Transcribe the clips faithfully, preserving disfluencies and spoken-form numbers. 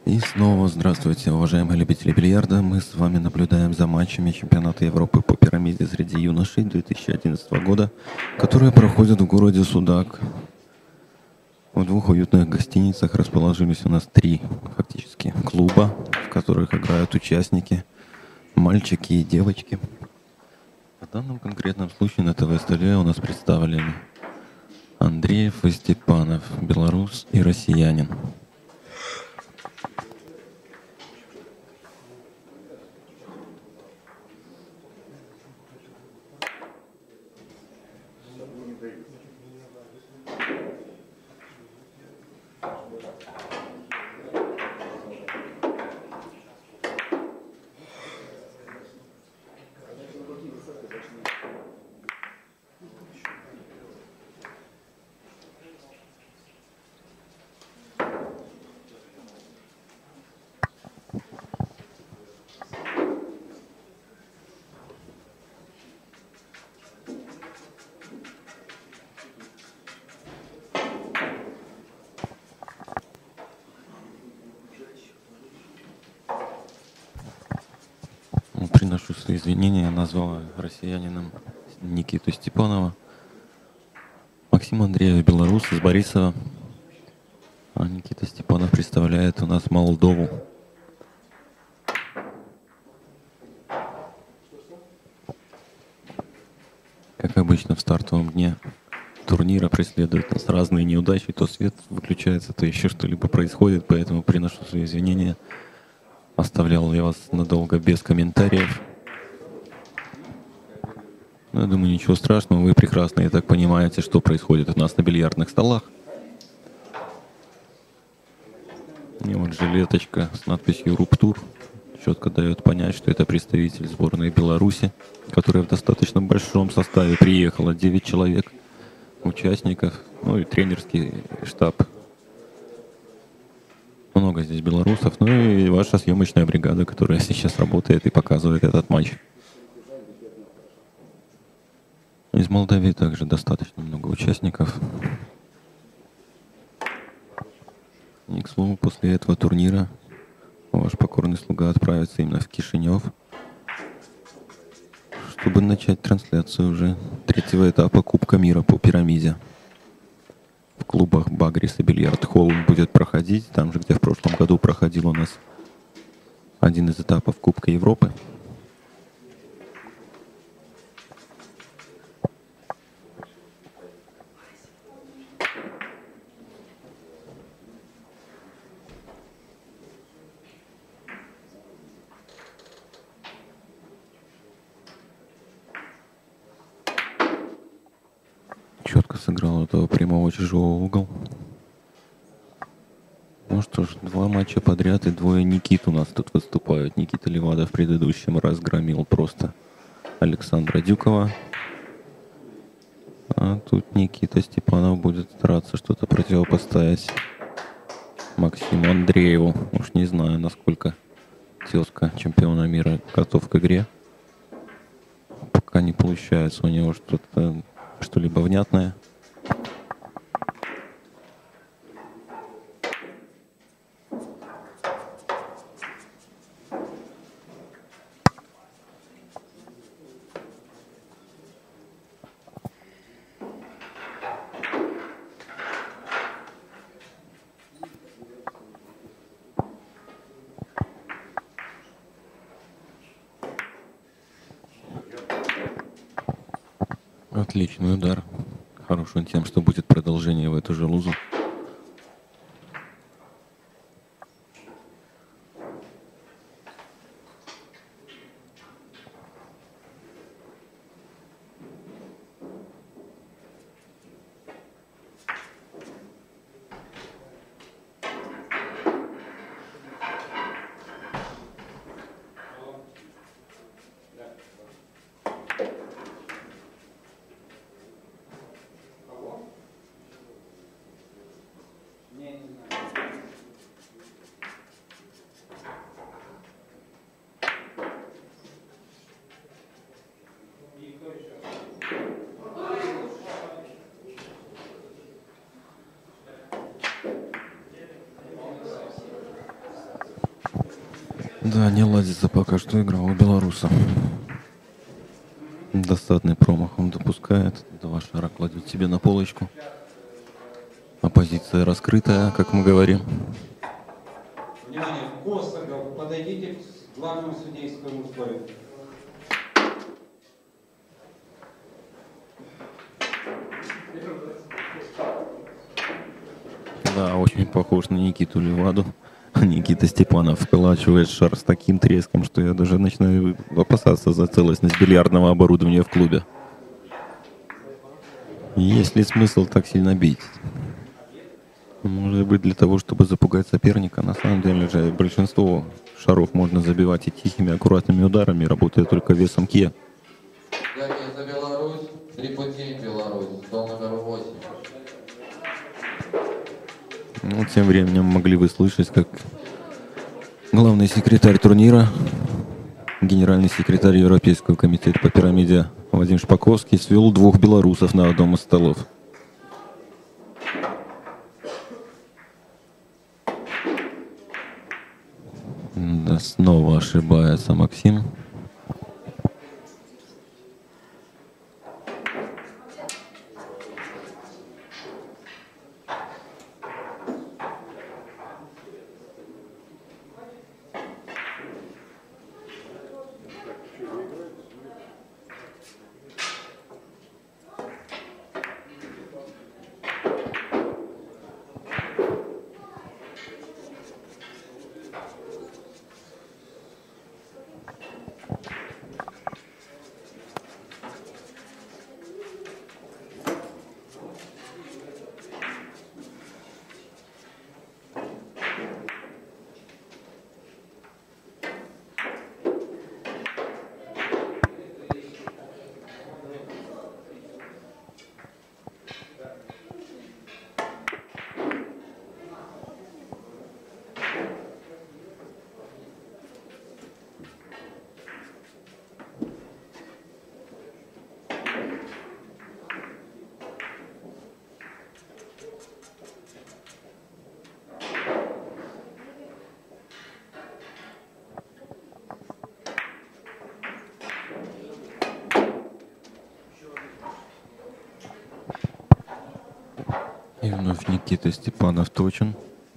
И снова здравствуйте, уважаемые любители бильярда. Мы с вами наблюдаем за матчами чемпионата Европы по пирамиде среди юношей две тысячи одиннадцатого года, которые проходят в городе Судак. В двух уютных гостиницах расположились у нас три фактически клуба, в которых играют участники, мальчики и девочки. В данном конкретном случае на ТВ-столе у нас представлены Андреев и Степанов, белорус и россиянин. Приношу свои извинения, я назвал россиянином Никиту Степанова. Максим Андреев, белорус из Борисова. А Никита Степанов представляет у нас Молдову. Как обычно, в стартовом дне турнира преследуют нас разные неудачи. То свет выключается, то еще что-либо происходит, поэтому приношу свои извинения. Оставлял я вас надолго без комментариев. Но я думаю, ничего страшного. Вы прекрасно, я так понимаете, что происходит у нас на бильярдных столах. И вот жилеточка с надписью «Руптур» четко дает понять, что это представитель сборной Беларуси, которая в достаточно большом составе приехала. девять человек участников, ну и тренерский штаб. Много здесь белорусов, ну и ваша съемочная бригада, которая сейчас работает и показывает этот матч. Из Молдавии также достаточно много участников. И, к слову, после этого турнира ваш покорный слуга отправится именно в Кишинев, чтобы начать трансляцию уже третьего этапа Кубка мира по пирамиде. В клубах Багрис и Бильярд Холл он будет проходить, там же, где в прошлом году проходил у нас один из этапов Кубка Европы. Четко сыграл этого прямого чужого угол. Ну что ж, два матча подряд и двое Никит у нас тут выступают. Никита Левада в предыдущем разгромил просто Александра Дюкова. А тут Никита Степанов будет стараться что-то противопоставить Максиму Андрееву. Уж не знаю, насколько тезка чемпиона мира готов к игре. Пока не получается у него что-то, что-либо внятное. Отличный удар. Хороший тем, что будет продолжение в эту же лузу. Да, не ладится пока что игра у белоруса. Досадный промах он допускает. Два шара кладет себе на полочку. Оппозиция раскрытая, как мы говорим. Внимание, Косогов, подойдите к главному судейскому столику. Да, очень похож на Никиту Леваду. Никита Степанов вколачивает шар с таким треском, что я даже начинаю опасаться за целостность бильярдного оборудования в клубе. Есть ли смысл так сильно бить? Может быть, для того, чтобы запугать соперника. На самом деле же большинство шаров можно забивать и тихими, аккуратными ударами, работая только весом ке. Дякую за Беларусь. Три пути Беларусь. Стол номер восемь. Ну, тем временем могли вы слышать, как главный секретарь турнира, генеральный секретарь Европейского комитета по пирамиде Вадим Шпаковский свел двух белорусов на одном из столов. Да, снова ошибается Максим. И вновь Никита Степанов точен.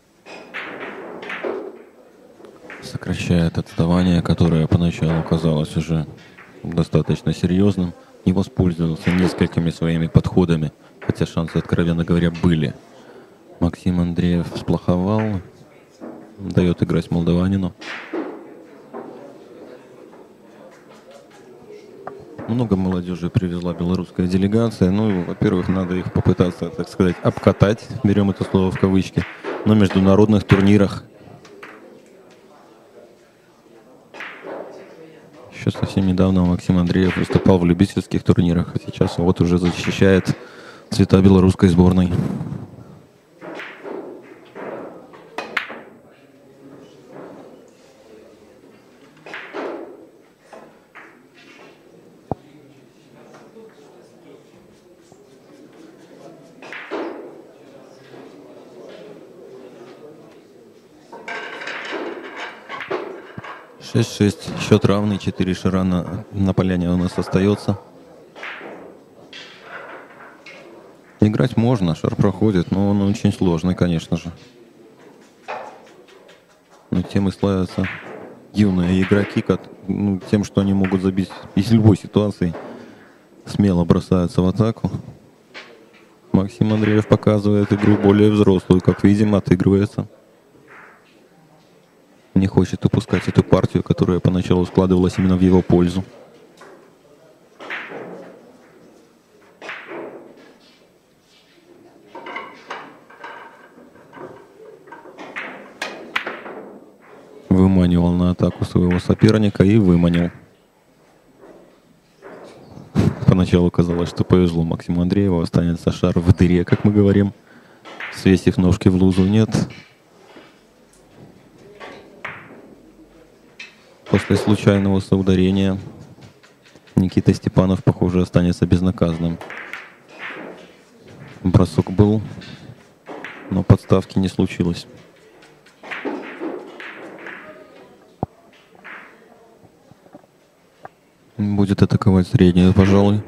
Сокращает отставание, которое поначалу казалось уже достаточно серьезным. Не воспользовался несколькими своими подходами, хотя шансы, откровенно говоря, были. Максим Андреев сплоховал, дает играть молдаванину. Много молодежи привезла белорусская делегация. Ну, во-первых, надо их попытаться, так сказать, обкатать, берем это слово в кавычки, на международных турнирах. Еще совсем недавно Максим Андреев выступал в любительских турнирах, а сейчас вот уже защищает цвета белорусской сборной. шесть-шесть. Счет равный. Четыре шара на, на поляне у нас остается. Играть можно, шар проходит, но он очень сложный, конечно же. Но тем и славятся юные игроки, как, ну, тем, что они могут забить из любой ситуации. Смело бросаются в атаку. Максим Андреев показывает игру более взрослую, как видим, отыгрывается. Не хочет упускать эту партию, которая поначалу складывалась именно в его пользу. Выманивал на атаку своего соперника и выманил. Поначалу казалось, что повезло Максиму Андрееву, останется шар в дыре, как мы говорим. Свесив ножки в лузу, нет. После случайного соударения Никита Степанов, похоже, останется безнаказанным. Бросок был, но подставки не случилось. Будет атаковать среднюю, пожалуй.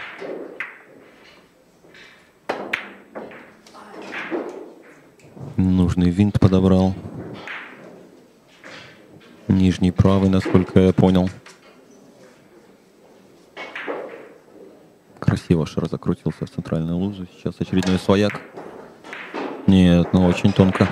Нужный винт подобрал. Нижний правый, насколько я понял. Красиво шар закрутился в центральную лузу. Сейчас очередной свояк. Нет, ну очень тонко.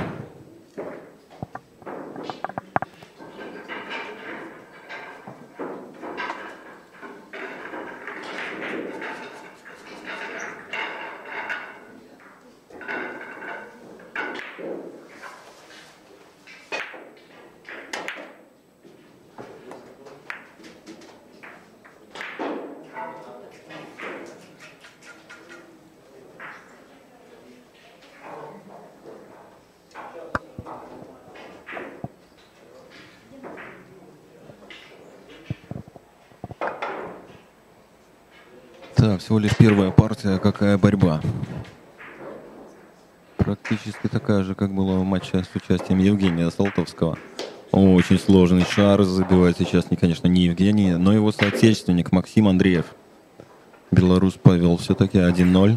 Так, всего лишь первая партия, какая борьба. Практически такая же, как была в матче с участием Евгения Салтовского. Очень сложный шар забивает сейчас, не, конечно, не Евгений, но его соотечественник Максим Андреев. Белорус повел все-таки один ноль.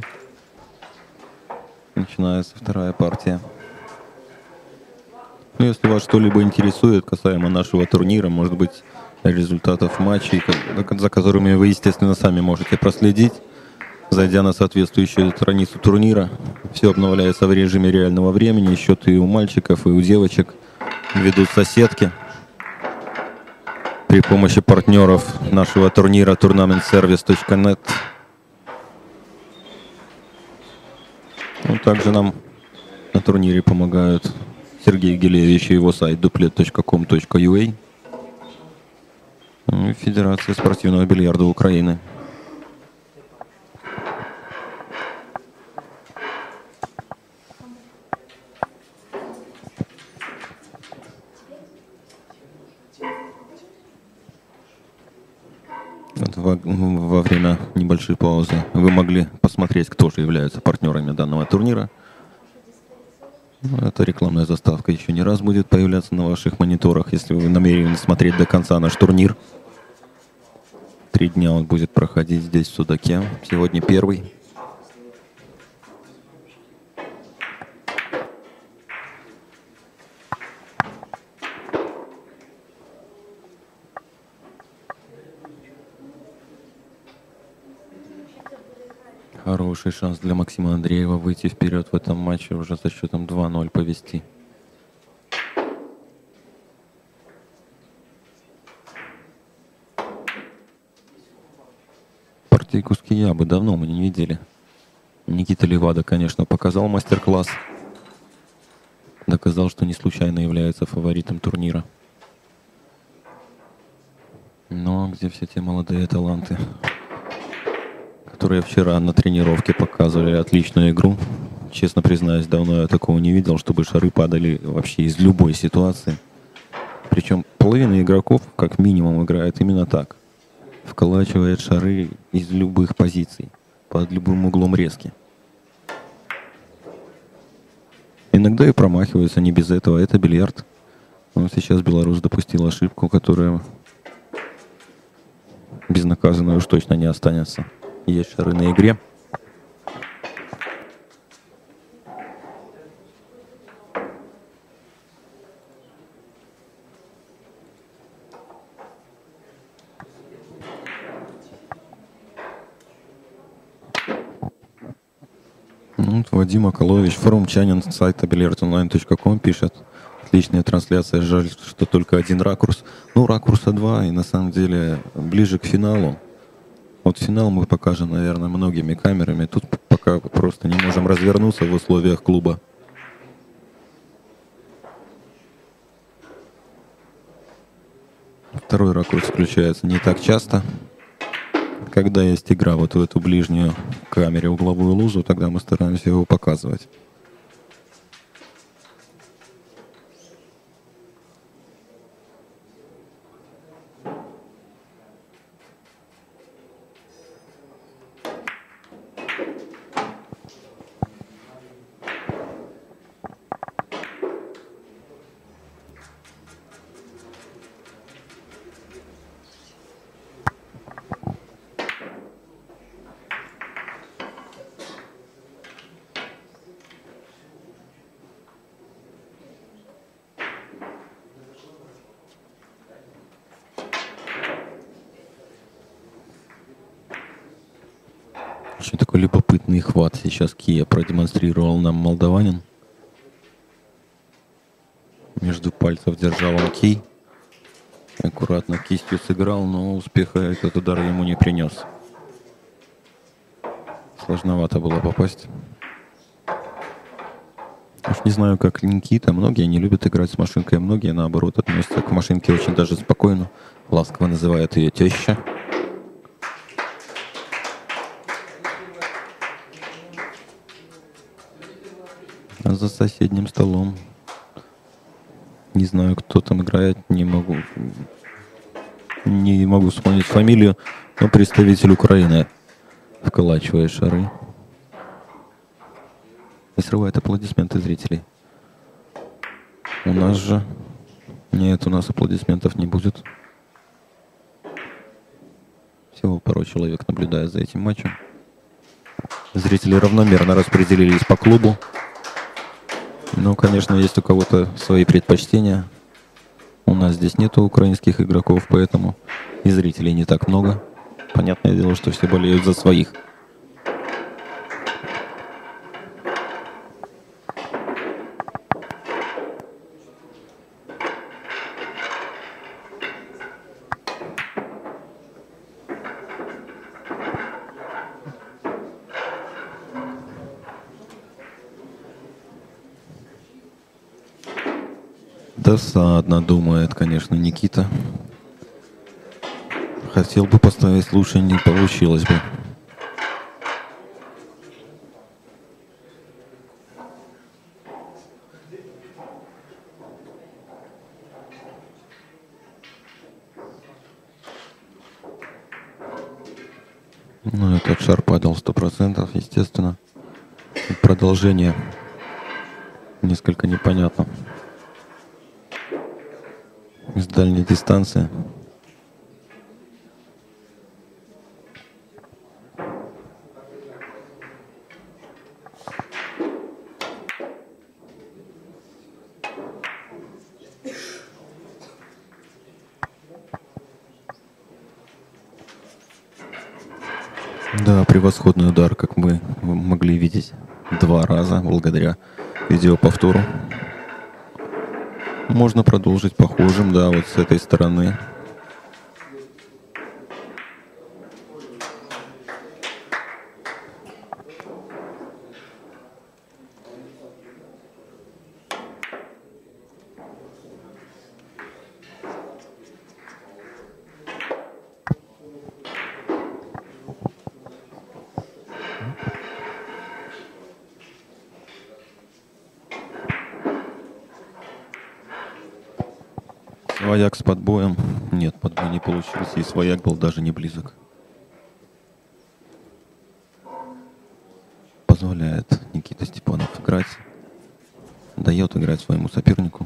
Начинается вторая партия. Ну, если вас что-либо интересует касаемо нашего турнира, может быть, результатов матчей, за которыми вы, естественно, сами можете проследить, зайдя на соответствующую страницу турнира. Все обновляется в режиме реального времени. Счеты и у мальчиков, и у девочек ведут соседки. При помощи партнеров нашего турнира турнамент сервис точка нет. Ну, также нам на турнире помогают Сергей Гелевич и его сайт дупlet точка ком точка ю а. Ну, и Федерация спортивного бильярда Украины. Во, во время небольшой паузы вы могли посмотреть, кто же являются партнерами данного турнира. Эта рекламная заставка еще не раз будет появляться на ваших мониторах, если вы намерены смотреть до конца наш турнир. Три дня он будет проходить здесь, в Судаке. Сегодня первый. Хороший шанс для Максима Андреева выйти вперед в этом матче, уже со счетом два ноль повести. Партийку Скиябы давно мы не видели. Никита Левада, конечно, показал мастер-класс. Доказал, что не случайно является фаворитом турнира. Но где все те молодые таланты, которые вчера на тренировке показывали отличную игру? Честно признаюсь, давно я такого не видел, чтобы шары падали вообще из любой ситуации. Причем половина игроков, как минимум, играет именно так. Вколачивает шары из любых позиций, под любым углом резки. Иногда и промахиваются, не без этого. Это бильярд. Но сейчас белорус допустил ошибку, которая безнаказанной уж точно не останется. Есть шары на игре. Вот Вадим Акалович, форумчанин с сайта бильярд онлайн точка ком пишет. Отличная трансляция, жаль, что только один ракурс. Ну, ракурса два, и на самом деле ближе к финалу. Вот финал мы покажем, наверное, многими камерами. Тут пока просто не можем развернуться в условиях клуба. Второй ракурс включается не так часто. Когда есть игра вот в эту ближнюю камере угловую лузу, тогда мы стараемся его показывать. Очень такой любопытный хват сейчас Кия продемонстрировал нам молдаванин. Между пальцев держал он кий. Аккуратно кистью сыграл, но успеха этот удар ему не принес. Сложновато было попасть. Уж не знаю, как Никита. Многие не любят играть с машинкой, многие, наоборот, относятся к машинке очень даже спокойно. Ласково называют ее теща. А за соседним столом не знаю, кто там играет, не могу, не могу вспомнить фамилию, но представитель Украины вколачивает шары и срывает аплодисменты зрителей. У нас же нет, у нас аплодисментов не будет. Всего пару человек наблюдает за этим матчем. Зрители равномерно распределились по клубу. Ну, конечно, есть у кого-то свои предпочтения. У нас здесь нету украинских игроков, поэтому и зрителей не так много. Понятное дело, что все болеют за своих. Досадно, думает, конечно, Никита. Хотел бы поставить лучше, не получилось бы. Ну, этот шар падал сто процентов, естественно. Продолжение несколько непонятно. С дальней дистанции. Да, превосходный удар, как мы могли видеть два раза благодаря видеоповтору. Можно продолжить похожим, да, вот с этой стороны. Свояк с подбоем. Нет, подбой не получился, и свояк был даже не близок. Позволяет Никита Степанов играть. Дает играть своему сопернику.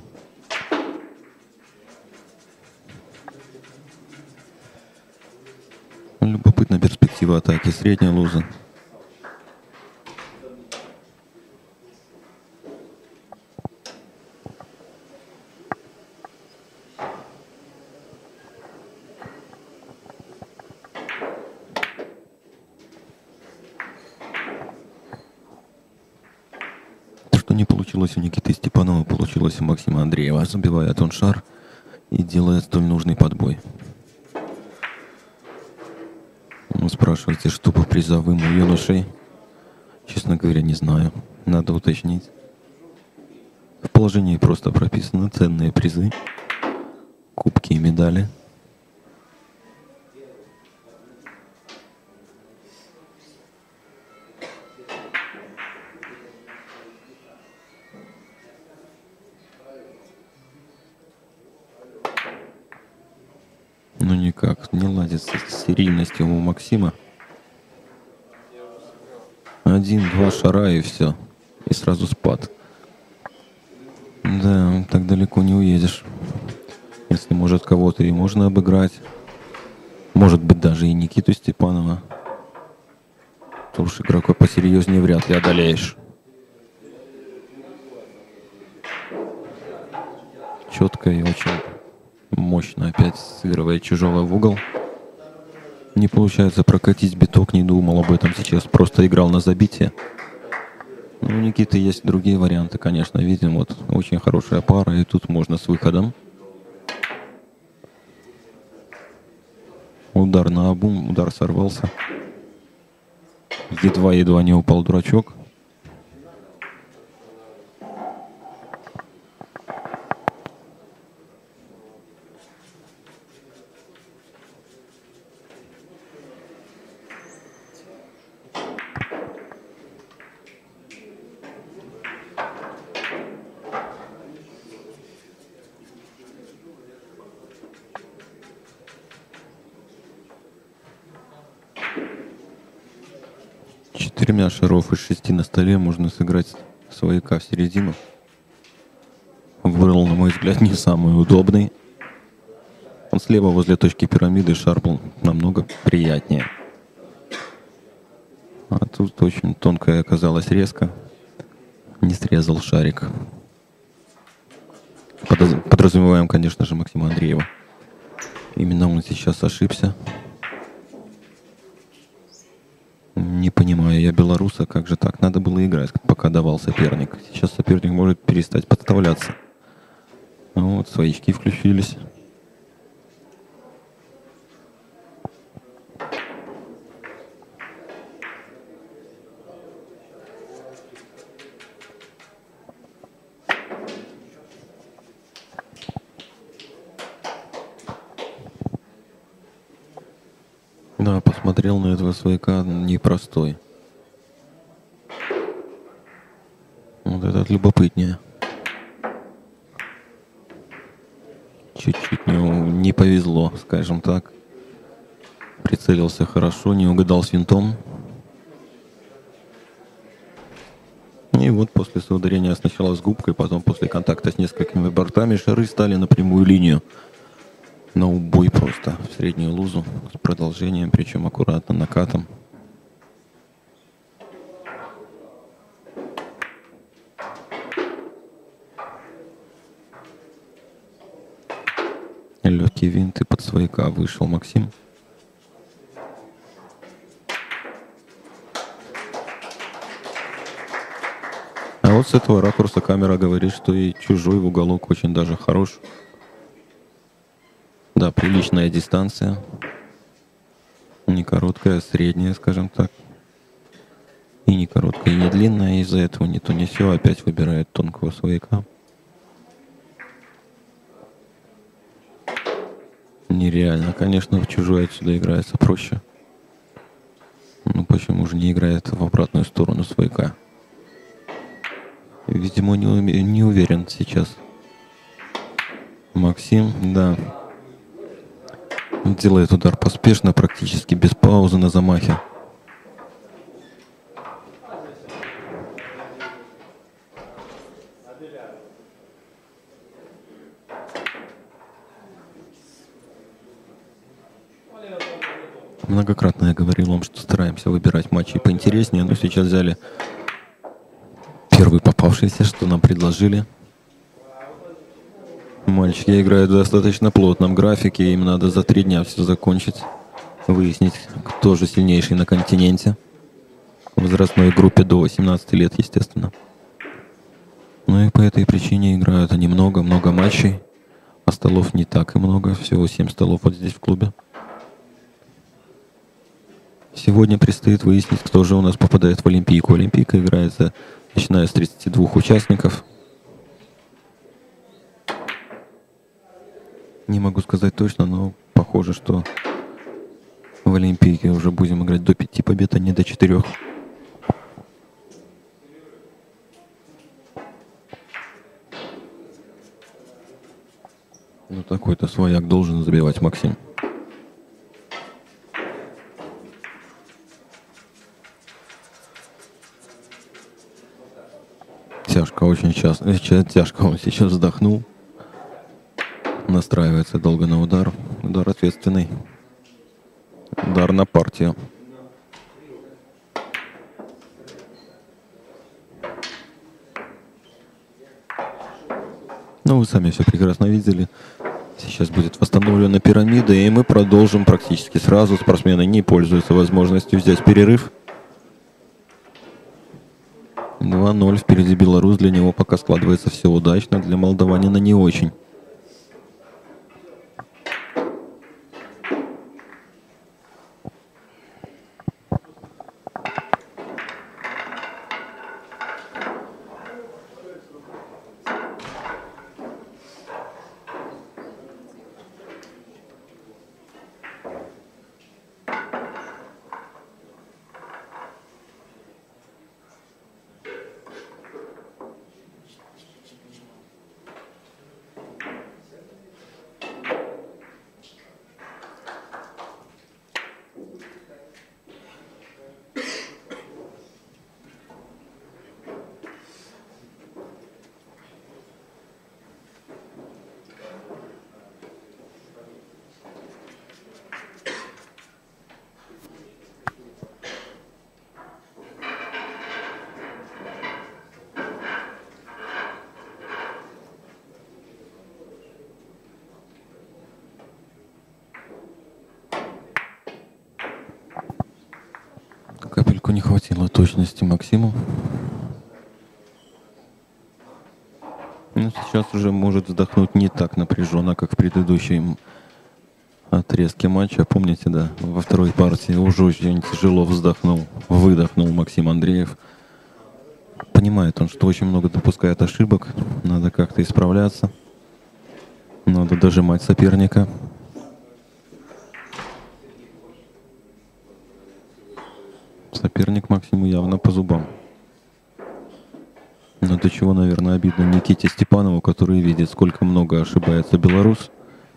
Любопытная перспектива атаки. Средняя луза. Не получилось у Никиты Степанова, получилось у Максима Андреева. Забивает он шар и делает столь нужный подбой. Ну, спрашиваете, что по призовым у юношей? Честно говоря, не знаю. Надо уточнить. В положении просто прописаны ценные призы, кубки и медали. Ну никак, не ладится с серийностью у Максима. Один-два шара и все. И сразу спад. Да, так далеко не уедешь. Если, может, кого-то и можно обыграть. Может быть, даже и Никиту Степанова. То уж игрока посерьезнее вряд ли одолеешь. Четко и очень мощно опять сыгрывает чужого в угол. Не получается прокатить биток, не думал об этом сейчас, просто играл на забитие. Ну, у Никиты есть другие варианты, конечно, видим, вот очень хорошая пара, и тут можно с выходом. Удар на обум, удар сорвался. Едва-едва не упал дурачок. Четырьмя шаров из шести на столе можно сыграть свояка в середину. Выбрал, на мой взгляд, не самый удобный. Он слева возле точки пирамиды, шар был намного приятнее. А тут очень тонкая оказалась резко. Не срезал шарик. Подразумеваем, конечно же, Максима Андреева. Именно он сейчас ошибся. Не понимаю я белоруса, как же так? Надо было играть, пока давал соперник. Сейчас соперник может перестать подставляться. Вот, своячки включились. Да, посмотрел на этого свояка, непростой. Вот этот любопытнее. Чуть-чуть не, не повезло, скажем так. Прицелился хорошо, не угадал с винтом. И вот после соударения сначала с губкой, потом после контакта с несколькими бортами шары стали на прямую линию. На убой просто, в среднюю лузу, с продолжением, причем аккуратно, накатом. Легкий винт и под свояка вышел Максим. А вот с этого ракурса камера говорит, что и чужой в уголок очень даже хорош. Да, приличная дистанция. Не короткая, а средняя, скажем так. И не короткая, и не длинная. Из-за этого ни то ни сё опять выбирает тонкого свояка. Нереально. Конечно, в чужой отсюда играется проще. Ну почему же не играет в обратную сторону свояка? Видимо, не, уме- не уверен сейчас. Максим, да. Делает удар поспешно, практически без паузы на замахе. Многократно я говорил вам, что стараемся выбирать матчи поинтереснее, но сейчас взяли первый попавшийся, что нам предложили. Мальчики играют в достаточно плотном графике, им надо за три дня все закончить, выяснить, кто же сильнейший на континенте. В возрастной группе до восемнадцати лет, естественно. Ну и по этой причине играют они много, много матчей, а столов не так и много, всего семь столов вот здесь в клубе. Сегодня предстоит выяснить, кто же у нас попадает в Олимпийку. Олимпийка играется, начиная с тридцати двух участников. Не могу сказать точно, но похоже, что в Олимпийке уже будем играть до пяти побед, а не до четырех. Ну такой-то свояк должен забивать Максим. Тяжко, очень часто, тяжко он сейчас вздохнул. Настраивается долго на удар. Удар ответственный. Удар на партию. Ну, вы сами все прекрасно видели. Сейчас будет восстановлена пирамида, и мы продолжим практически сразу. Спортсмены не пользуются возможностью взять перерыв. два ноль впереди Беларусь. Для него пока складывается все удачно. Для молдаванина не очень. Капельку не хватило точности Максиму. Ну, сейчас уже может вздохнуть не так напряженно, как в предыдущем отрезке матча. Помните, да, во второй партии уже очень тяжело вздохнул, выдохнул Максим Андреев. Понимает он, что очень много допускает ошибок. Надо как-то исправляться. Надо дожимать соперника. Соперник Максиму явно по зубам. Но до чего, наверное, обидно Никите Степанову, который видит, сколько много ошибается белорус.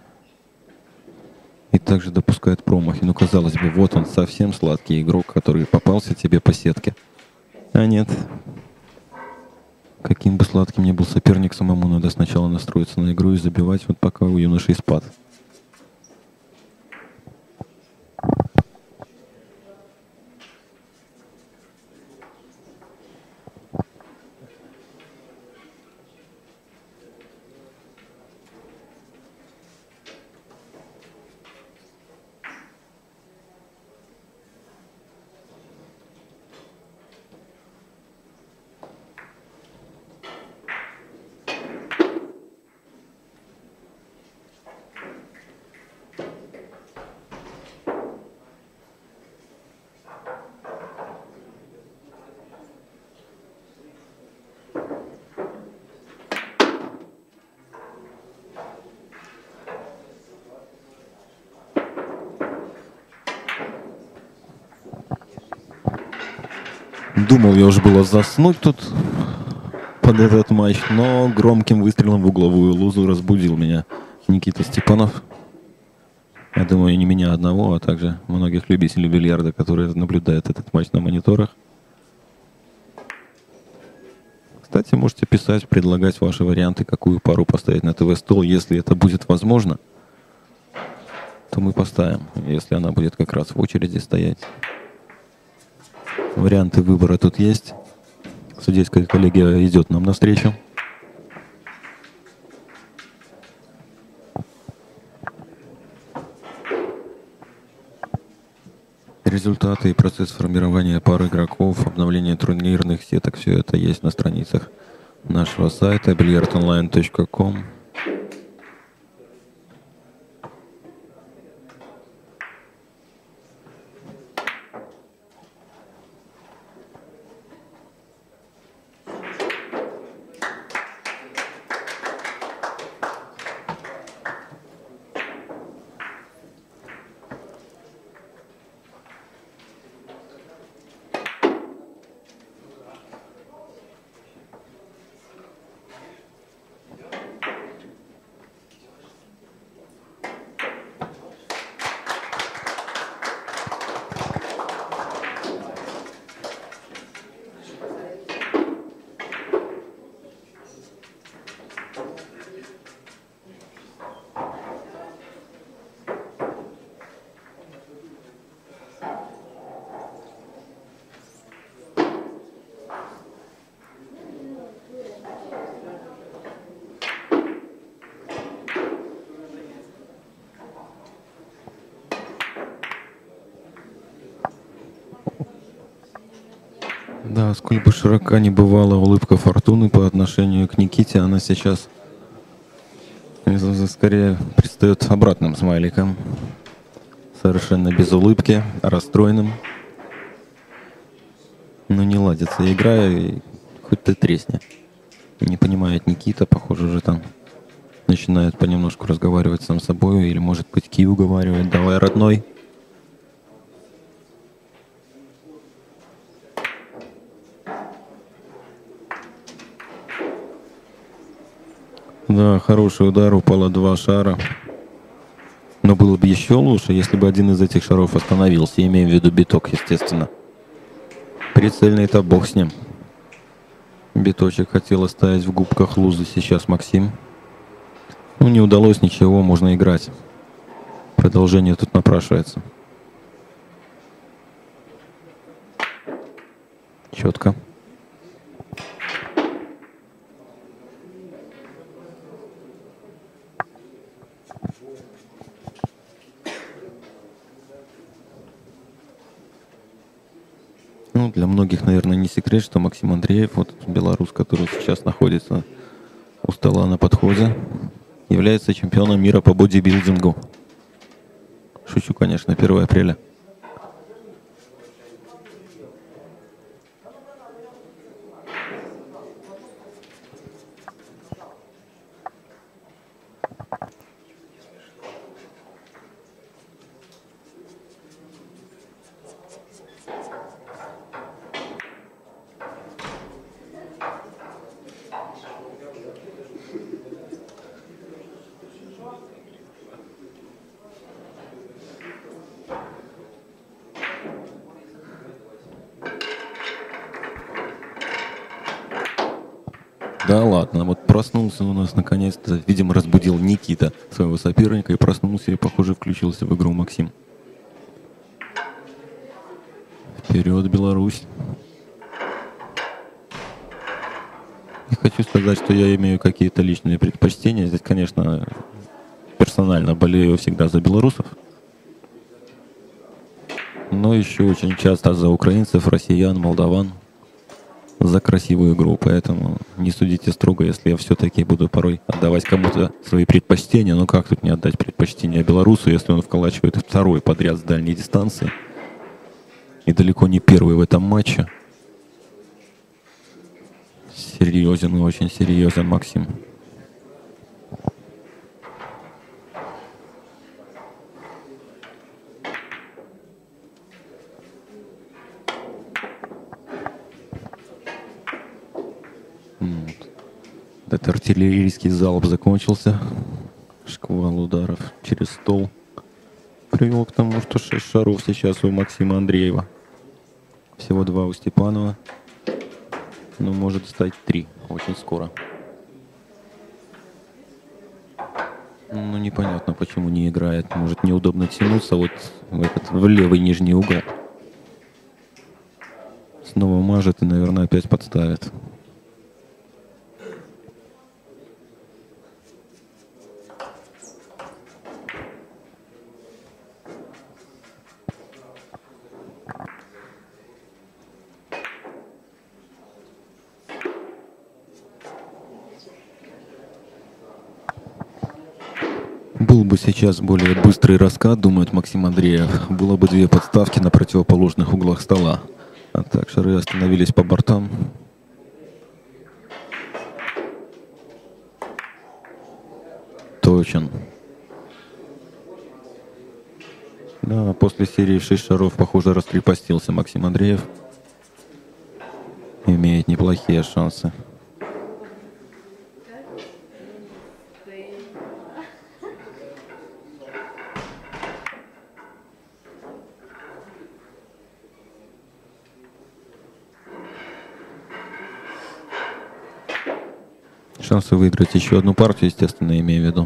И также допускает промахи. Ну, казалось бы, вот он, совсем сладкий игрок, который попался тебе по сетке. А нет. Каким бы сладким ни был соперник, самому надо сначала настроиться на игру и забивать, вот пока у юношей спад. Думал я уже было заснуть тут под этот матч, но громким выстрелом в угловую лузу разбудил меня Никита Степанов. Я думаю, не меня одного, а также многих любителей бильярда, которые наблюдают этот матч на мониторах. Кстати, можете писать, предлагать ваши варианты, какую пару поставить на ТВ-стол. Если это будет возможно, то мы поставим, если она будет как раз в очереди стоять. Варианты выбора тут есть. Судейская коллегия идет нам навстречу. Результаты и процесс формирования пар игроков, обновление турнирных сеток, все это есть на страницах нашего сайта бильярд онлайн точка ком. Да, сколь бы широка ни бывала улыбка фортуны по отношению к Никите, она сейчас скорее предстает обратным смайликом. Совершенно без улыбки, расстроенным. Но не ладится игра, и хоть ты тресни. Не понимает Никита, похоже, уже там начинает понемножку разговаривать сам с собой, или, может быть, Ки уговаривает: давай, родной. Да, хороший удар, упало два шара. Но было бы еще лучше, если бы один из этих шаров остановился, имея в виду биток, естественно. Прицельный-то бог с ним. Биточек хотел оставить в губках лузы сейчас Максим. Ну, не удалось ничего, можно играть. Продолжение тут напрашивается. Четко. Ну, для многих, наверное, не секрет, что Максим Андреев, вот белорус, который сейчас находится у стола на подходе, является чемпионом мира по бодибилдингу. Шучу, конечно, первого апреля. Да ладно, вот проснулся у нас наконец-то, видимо, разбудил Никита своего соперника и проснулся, и, похоже, включился в игру Максим. Вперед, Беларусь! Не хочу сказать, что я имею какие-то личные предпочтения. Здесь, конечно, персонально болею всегда за белорусов. Но еще очень часто за украинцев, россиян, молдаван. За красивую игру, поэтому не судите строго, если я все-таки буду порой отдавать кому-то свои предпочтения. Но как тут не отдать предпочтение белорусу, если он вколачивает второй подряд с дальней дистанции и далеко не первый в этом матче. Серьезен и очень серьезен Максим. Этот артиллерийский залп закончился. Шквал ударов через стол привел к тому, что шесть шаров сейчас у Максима Андреева. Всего два у Степанова. Но может стать три очень скоро. Ну, непонятно, почему не играет. Может, неудобно тянуться вот в этот, в левый нижний угол. Снова мажет и, наверное, опять подставит. Был бы сейчас более быстрый раскат, думает Максим Андреев. Было бы две подставки на противоположных углах стола. А так шары остановились по бортам. Точен. Да, после серии в шесть шаров, похоже, раскрепостился Максим Андреев. Имеет неплохие шансы. Шансы выиграть еще одну партию, естественно, имею в виду.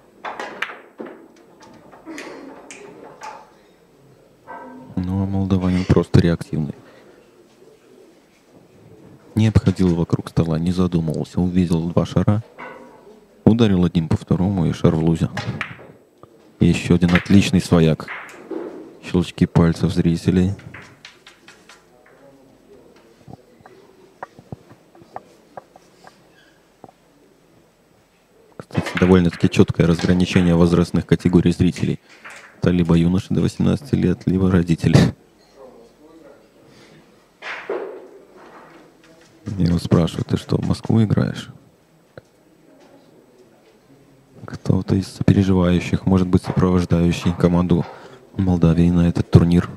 Ну, а молдаванин просто реактивный. Не обходил вокруг стола, не задумывался. Увидел два шара, ударил одним по второму и шар в лузе. И еще один отличный свояк. Щелчки пальцев зрителей. Кстати, довольно-таки четкое разграничение возрастных категорий зрителей. Это либо юноши до восемнадцати лет, либо родители. Я его спрашиваю, ты что, в Москву играешь? Кто-то из сопереживающих, может быть, сопровождающий команду Молдавии на этот турнир.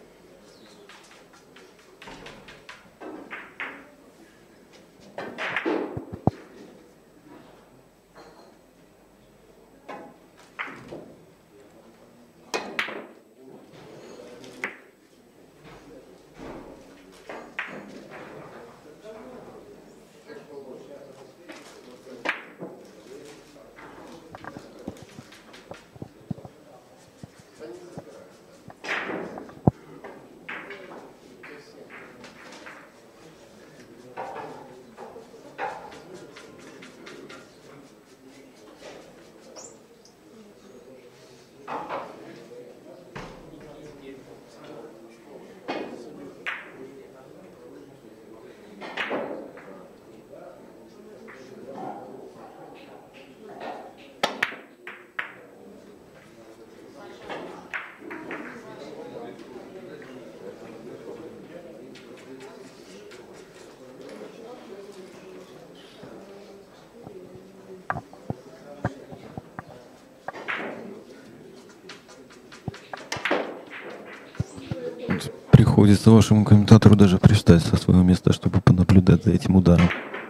Приходится вашему комментатору даже пристать со своего места, чтобы понаблюдать за этим ударом.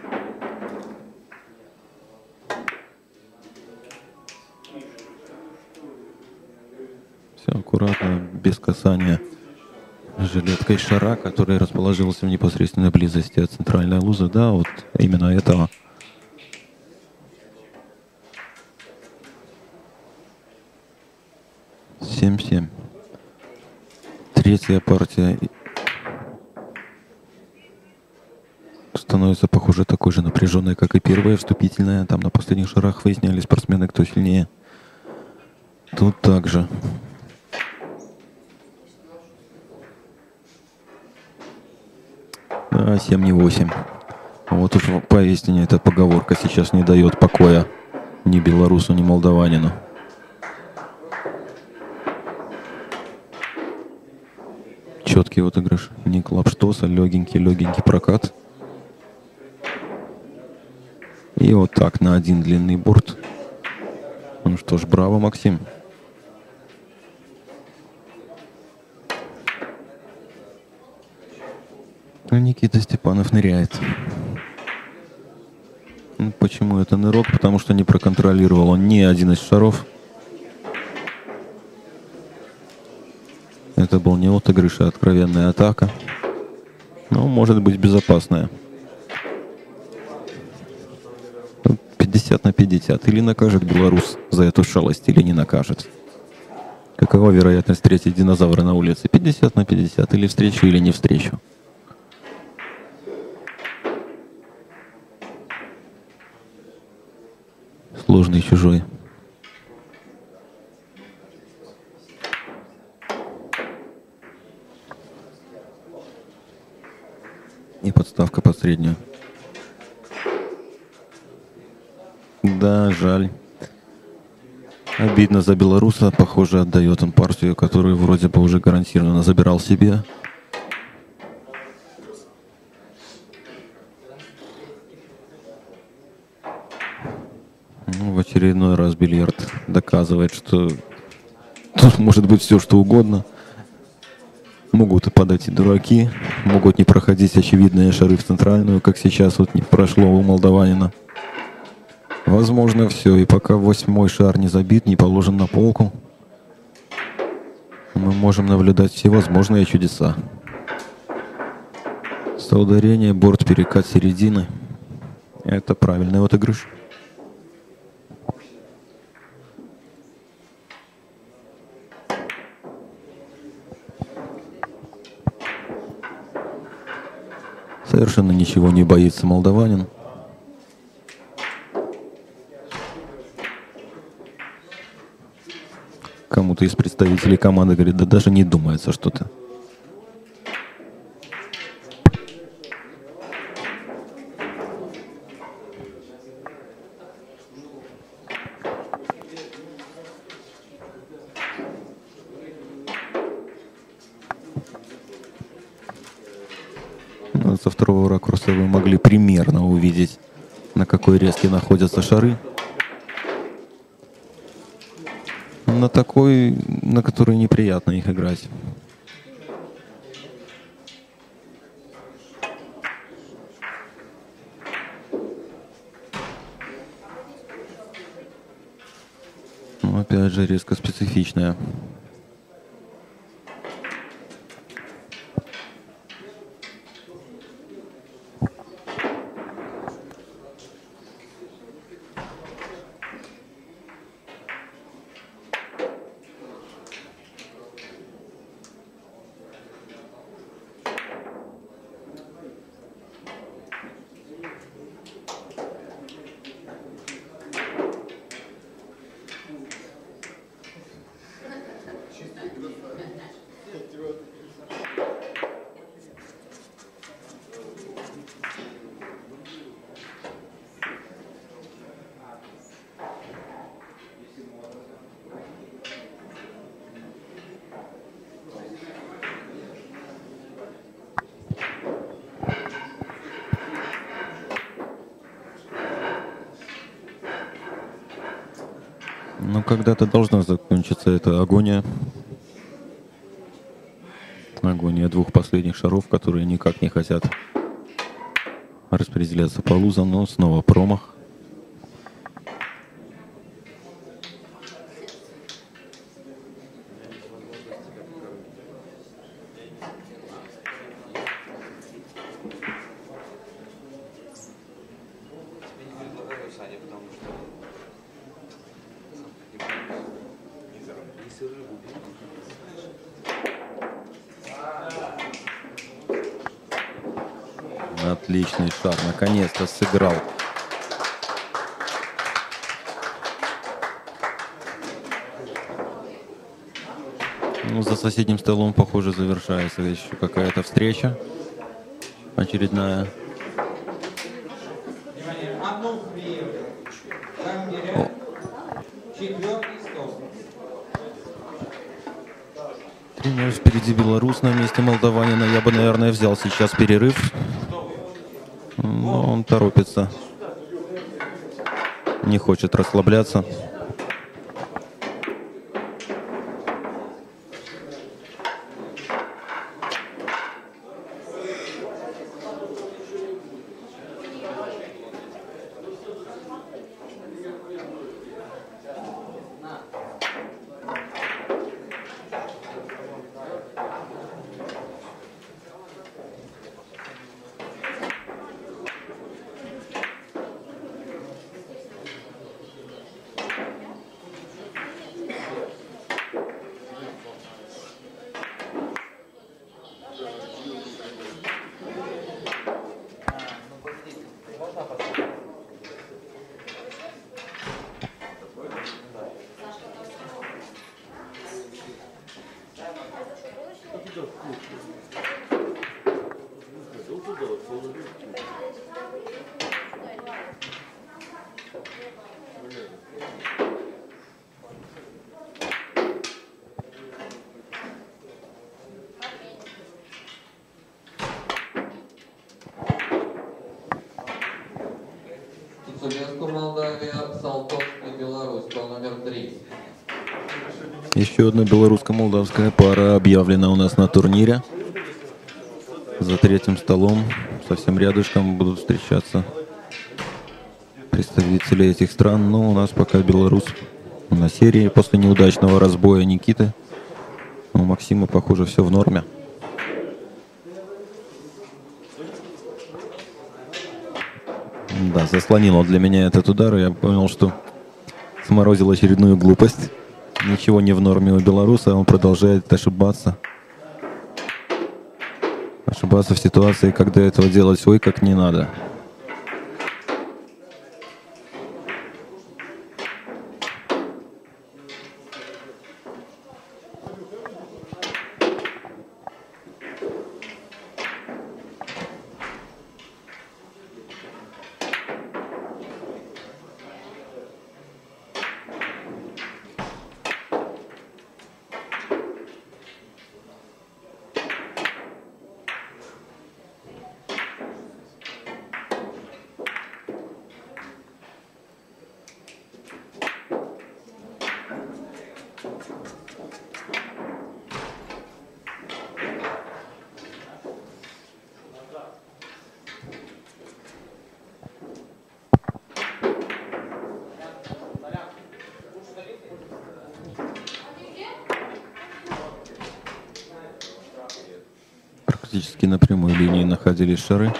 Все аккуратно, без касания жилеткой шара, который расположился в непосредственной близости от центральной лузы. Да, вот именно этого. семь-семь. Третья партия становится, похоже, такой же напряженной, как и первая, вступительная. Там на последних шарах выясняли спортсмены, кто сильнее. Тут также. Да, семь не восемь. Вот уж поистине эта поговорка сейчас не дает покоя ни белорусу, ни молдаванину. Четкий отыгрыш. Не клапштоса, легенький-легенький прокат. И вот так на один длинный борт. Ну что ж, браво, Максим. А Никита Степанов ныряет. Ну, почему это нырок? Потому что не проконтролировал он ни один из шаров. Это был не отыгрыш, а откровенная атака. Но может быть безопасная. пятьдесят на пятьдесят. Или накажет белорус за эту шалость, или не накажет. Какова вероятность встретить динозавра на улице? пятьдесят на пятьдесят. Или встречу, или не встречу. Сложный чужой. И подставка под среднюю. Да, жаль. Обидно за белоруса. Похоже, отдает он партию, которую вроде бы уже гарантированно забирал себе. Ну, в очередной раз бильярд доказывает, что тут может быть все, что угодно. Могут и падать и дураки, могут не проходить очевидные шары в центральную, как сейчас вот не прошло у молдаванина. Возможно, все. И пока восьмой шар не забит, не положен на полку, мы можем наблюдать всевозможные чудеса. Соударение, борт, перекат середины. Это правильный отыгрыш. Совершенно ничего не боится молдаванин. Кому-то из представителей команды говорит, да даже не думается что-то. со второго ракурса вы могли примерно увидеть, на какой резке находятся шары. На такой, на который неприятно их играть. Но опять же резко специфичная. Ну, когда-то должна закончиться эта агония. Агония двух последних шаров, которые никак не хотят распределяться по лузам, но снова промах. Отличный шар, наконец-то сыграл. Ну, за соседним столом, похоже, завершается еще какая-то встреча очередная. Внимание, одну приехали. Камеря. Четвертый стол. Тренер впереди белорус на месте молдаванина. Я бы, наверное, взял сейчас перерыв. Но он торопится. Не хочет расслабляться. Молдавия, Салтовский, Беларусь, стол номер три. Еще одна белорусско-молдавская пара объявлена у нас на турнире. За третьим столом, совсем рядышком, будут встречаться представители этих стран. Но у нас пока белорус на серии после неудачного разбоя Никиты. У Максима, похоже, все в норме. Да, заслонил он для меня этот удар, и я понял, что сморозил очередную глупость. Ничего не в норме у белоруса, он продолжает ошибаться. Ошибаться в ситуации, когда этого делать ой как не надо. практически на прямой линии находились шары.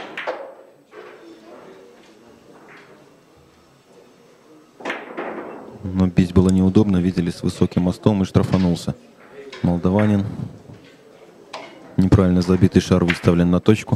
Но бить было неудобно, видели с высоким мостом и штрафанулся. Молдаванин. Неправильно забитый шар выставлен на точку.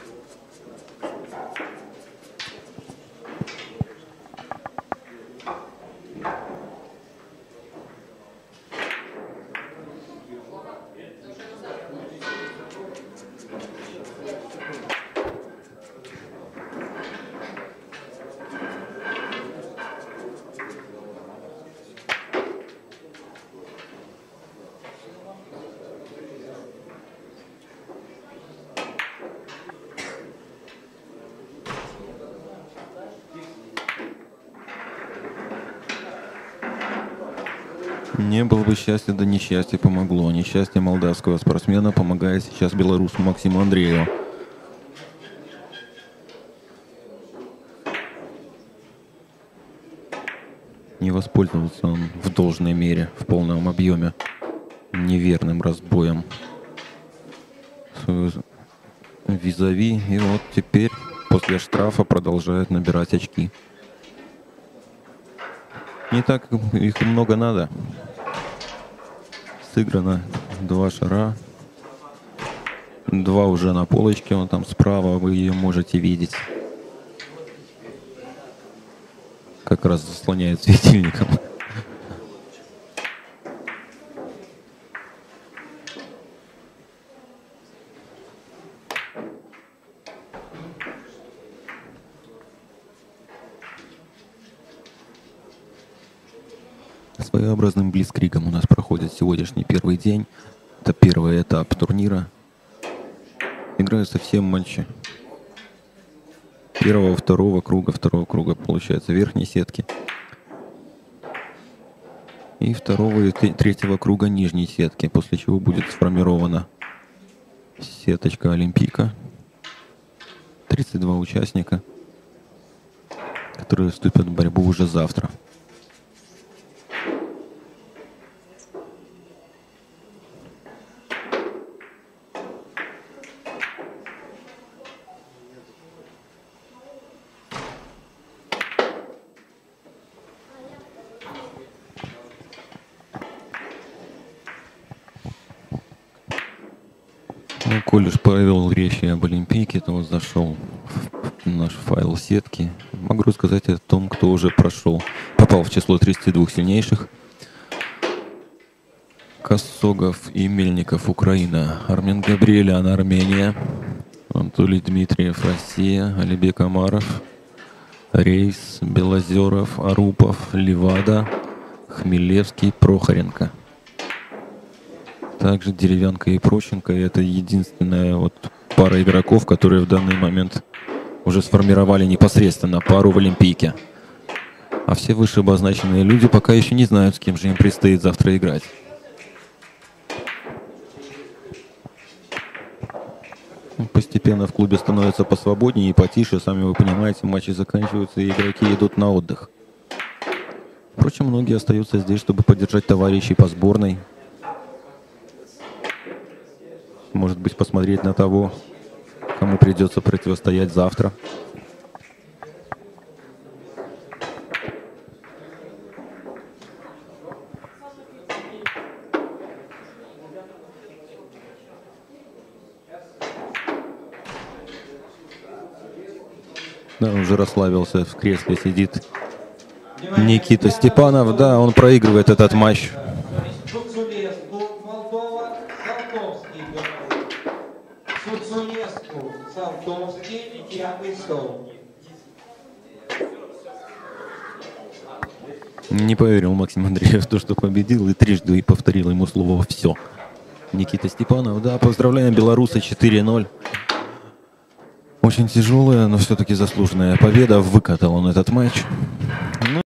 Не было бы счастья, да несчастье помогло. Несчастье молдавского спортсмена помогает сейчас белорусу Максиму Андрееву. Не воспользовался он в должной мере, в полном объеме, неверным разбоем визави. И вот теперь после штрафа продолжает набирать очки. Не так их много надо. Сыграно два шара. Два уже на полочке. Он там справа, вы ее можете видеть. Как раз заслоняет светильником. Своеобразным блицкригом у нас проходит сегодняшний первый день. Это первый этап турнира. Играются все матчи первого, второго круга, второго круга, получается, верхней сетки. И второго и третьего круга нижней сетки, после чего будет сформирована сеточка Олимпийка. тридцать два участника, которые вступят в борьбу уже завтра. Ну, коль уж повел речи об Олимпийке, то вот зашел в наш файл сетки. Могу сказать о том, кто уже прошел, попал в число тридцати двух сильнейших. Косогов и Мельников, Украина. Армен Габриэлян, Армения. Анатолий Дмитриев, Россия. Алибек Амаров, Рейс, Белозеров, Арупов, Левада, Хмелевский, Прохоренко. Также Деревянко и Прощенко. Это единственная вот пара игроков, которые в данный момент уже сформировали непосредственно пару в Олимпийке. А все выше обозначенные люди пока еще не знают, с кем же им предстоит завтра играть. Постепенно в клубе становится посвободнее и потише. Сами вы понимаете, матчи заканчиваются, и игроки идут на отдых. Впрочем, многие остаются здесь, чтобы поддержать товарищей по сборной. Может быть, посмотреть на того, кому придется противостоять завтра. Да, он уже расслабился, в кресле сидит Никита Степанов. Да, он проигрывает этот матч. Не поверил Максим Андреев в то, что победил, и трижды повторил ему слово «все». Никита Степанов, да, поздравляем белоруса, четыре ноль. Очень тяжелая, но все-таки заслуженная победа. Выкатал он этот матч.